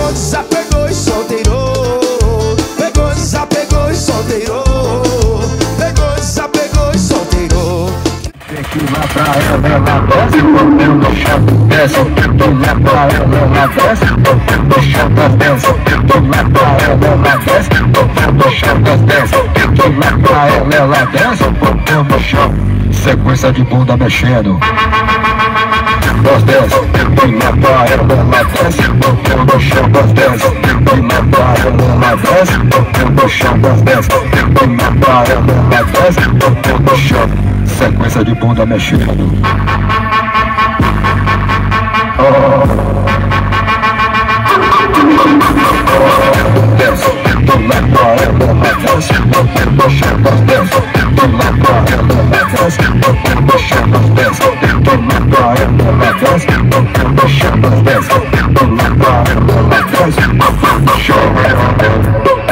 Pegou, desapegou e solteirou. Pegou, desapegou e solteirou. Pegou, desapegou e solteirou. Tem que ir lá pra ela desce, eu no chão, desce. Tô lá pra ela desce, no chão das desce. Tô lá pra ela desce, no chão das desce. Tô lá pra ela desce, eu no chão. Sequência de bunda mexendo. Das desce, tô lá pra ela desce, eu no chão das desce. Tô lá pra ela desce, eu no chão das desce. Tô lá pra ela desce, eu no chão. Sequência de bunda mexendo. Desce, tô lá pra ela desce, no chão das desce. Tô lá pra ela desce, no chão das desce. Tô lá pra ela desce, no chão das desce. Tô lá pra ela desce, no chão das desce.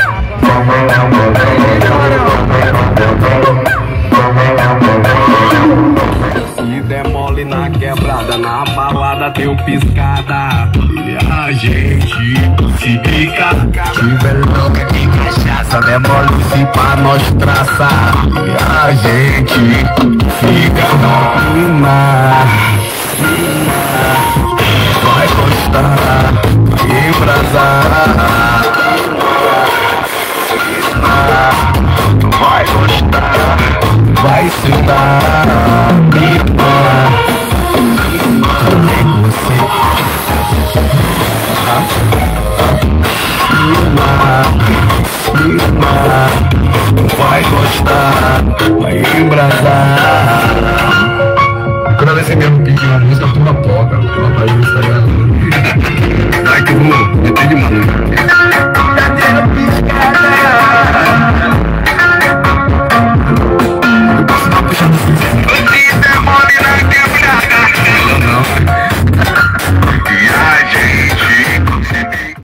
Se der mole na quebrada, na balada deu piscada. E a gente fica. Tiver louca de cachaça, der mole se pra nós traçar. E a gente fica na clima. Vai gostar, vai embrasar. Vai gostar, vai sentar, clima. Também você vai gostar, vai embrasar. Cada vez que você me pede uma música, tu toca.